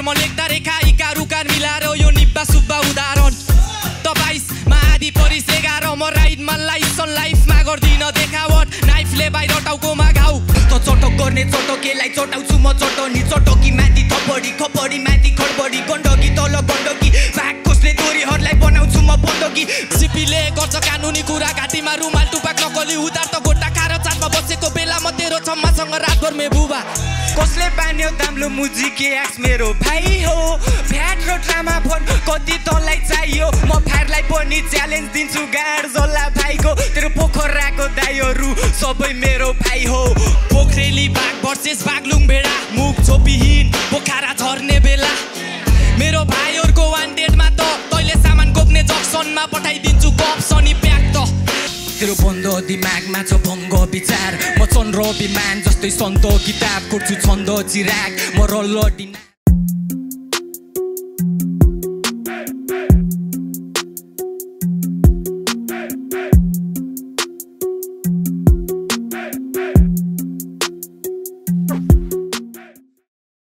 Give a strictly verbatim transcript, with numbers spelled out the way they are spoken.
म लेख्दा रेखा इका रुकार मिलाएर यो निब्बा सुब्बा उदाहरण त बाइसमा आधी परिस एघार म राइडमा लाइसन लाइफमा गर्दिन देखावट नाइफले बाहिर टाउकोमा घाउ त चटक गर्ने चटकेलाई चटाउँछु म चटनी चटकी माथि थपडी खपडी माथि खडबडी गण्डकी तल गण्डकी भाग खोस्ले दोरीहरूलाई बनाउँछु म बन्दकी सिपीले गर्छ कानुनी कुरा घाँटीमा रुमाल टुपाक नकली उधार त गोटा खाएर चाटमा बसेको बेला म तेरो छम्मासँग रातभर मे बुबा कसले पान्यो दाम्लो मुजी के एक्स मेरो भाइ हो भ्याट र ड्रामा फोन कति तँलाई चाहियो म फारलाई पनि च्यालेन्ज दिन्छु गाड जल्ला भाइको तेरो पोखराको दाइहरू सबै मेरो भाइ हो पोखरेली बाघ भर्सेस बागलुङ भेडा मुख छोपीहीन पोखरा झर्ने बेला मेरो भाइहरूको वान डेटमा त तैँले सामान गोप्ने जक्सनमा पठाइदिन्छु गफ सनी प्याक त तेरो बन्द दिमागमा छ भङ्ग विचार म चन्द्र विमान जस्तै सन्त किताब कोर्छु छन्द चिराग म रल्ल डिना